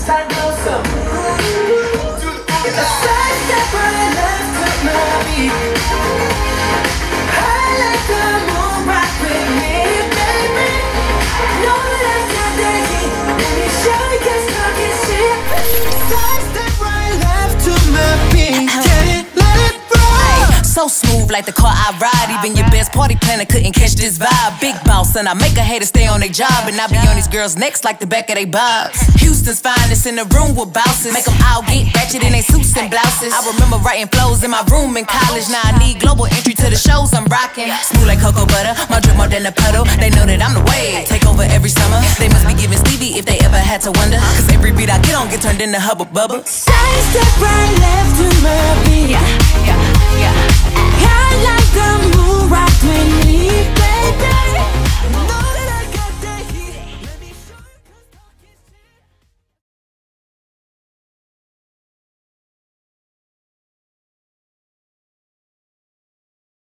I know some. It's a side step right left to my beat. I like the moon rock with me, baby. Know that I got that heat. Let me show you just talking shit. Side step right left to my beat. Get it, let it roll. So smooth like the car I ride. Even your best party planner couldn't catch this vibe. Big boss and I make a hater stay on their job. And I be on these girls' necks like the back of they bobs. Houston's finest in the room with bouncers. Make them all get ratchet in their suits and blouses. I remember writing flows in my room in college. Now I need global entry to the shows I'm rocking. Smooth like cocoa butter, my drip more than a puddle. They know that I'm the wave, take over every summer. They must be giving Stevie if they ever had to wonder. Cause every beat I get on get turned into Hubba Bubba. Side step right left to my beat. I like the moon rock with me, baby.